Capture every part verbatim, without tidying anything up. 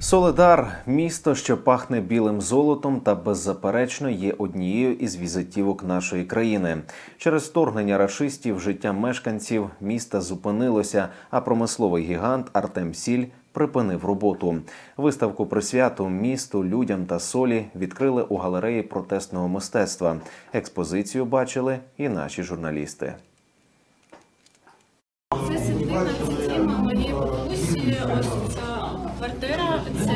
Солидар – місто, що пахне білим золотом та беззаперечно є однією із візитівок нашої країни. Через вторгнення рашистів життя мешканців міста зупинилося, а промисловий гігант Артем Сіль припинив роботу. Виставку присвяту місту, людям та солі відкрили у галереї протестного мистецтва. Експозицію бачили і наші журналісти. Це світлина, це тема моєї бабусі, ось ця квартира, це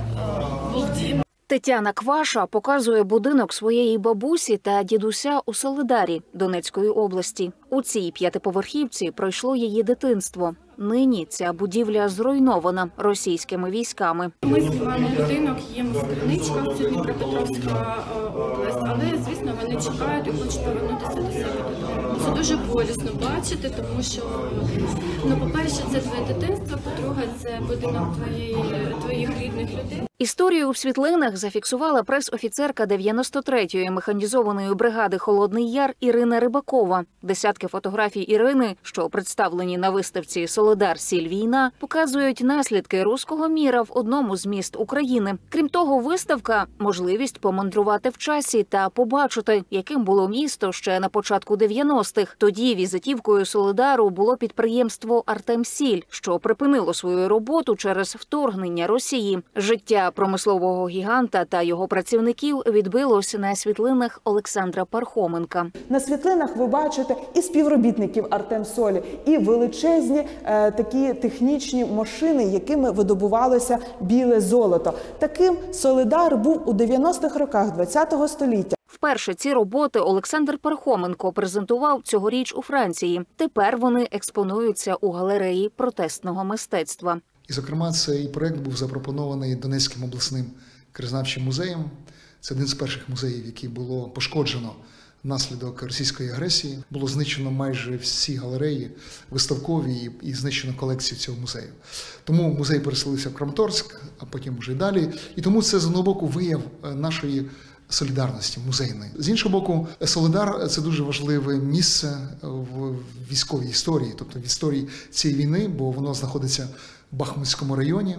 був дім. Тетяна Кваша показує будинок своєї бабусі та дідуся у Солидарі Донецької області. У цій п'ятиповерхівці пройшло її дитинство. Нині ця будівля зруйнована російськими військами. Ми знімаємо будинок, їм в Криницьках, це Дніпропетровська область, але, звісно, вони чекають і хочуть повернутися до себе додому. Це дуже болісно бачити, тому що, ну, по-перше, це твоє дитинство, по-друге, це будинок твоєї, твоїх рідних людей. Історію у світлинах зафіксувала прес-офіцерка дев'яносто третьої механізованої бригади «Холодний Яр» Ірина Рибакова. Десятки фотографій Ірини, що представлені на виставці «Солидар. Сіль. Війна», показують наслідки руського міра в одному з міст України. Крім того, виставка – можливість помандрувати в часі та побачити, яким було місто ще на початку дев'яностих. Тоді візитівкою Солидару було підприємство «Артем Сіль», що припинило свою роботу через вторгнення Росії. Життя промислового гіганта та його працівників відбилось на світлинах Олександра Пархоменка. На світлинах ви бачите і співробітників «Артемсолі», і величезні е, такі технічні машини, якими видобувалося біле золото. Таким Солидар був у дев'яностих роках ХХ століття. Вперше ці роботи Олександр Пархоменко презентував цьогоріч у Франції. Тепер вони експонуються у галереї протестного мистецтва. І, зокрема, цей проєкт був запропонований Донецьким обласним краєзнавчим музеєм. Це один з перших музеїв, який було пошкоджено внаслідок російської агресії. Було знищено майже всі галереї виставкові і знищено колекцію цього музею. Тому музей переселився в Краматорськ, а потім вже й далі. І тому це, з одного боку, вияв нашої солідарності музейної. З іншого боку, Солидар – це дуже важливе місце в військовій історії, тобто в історії цієї війни, бо воно знаходиться в Бахмутському районі.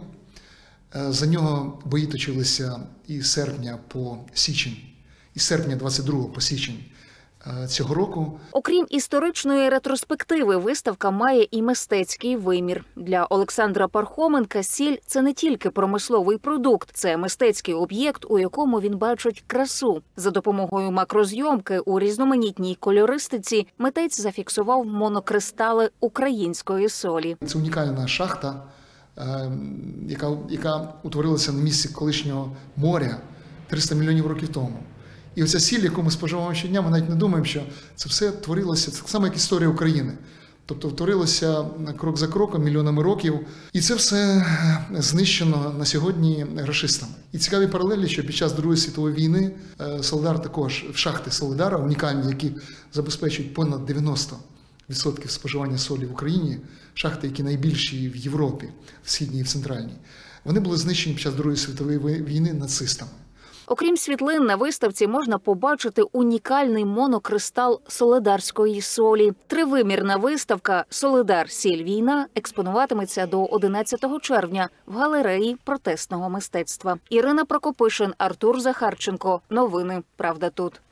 За нього бої точилися із серпня по січень, із серпня двадцять другого по січень цього року. Окрім історичної ретроспективи, виставка має і мистецький вимір. Для Олександра Пархоменка сіль – це не тільки промисловий продукт, це мистецький об'єкт, у якому він бачить красу. За допомогою макрозйомки у різноманітній кольористиці митець зафіксував монокристали української солі. Це унікальна шахта, яка, яка утворилася на місці колишнього моря триста мільйонів років тому. І оця сіль, яку ми споживаємо щодня, ми навіть не думаємо, що це все творилося, це так само, як історія України. Тобто творилося крок за кроком, мільйонами років. І це все знищено на сьогодні рашистами. І цікаві паралелі, що під час Другої світової війни Солидар також, в шахти Солидара, унікальні, які забезпечують понад дев'яносто відсотків споживання солі в Україні, шахти, які найбільші в Європі, в Східній і в Центральній, вони були знищені під час Другої світової війни нацистами. Окрім світлин, на виставці можна побачити унікальний монокристал солидарської солі. Тривимірна виставка «Солидар. Сіль. Війна» експонуватиметься до одинадцятого червня в галереї протестного мистецтва. Ірина Прокопишин, Артур Захарченко. Новини «Правда тут».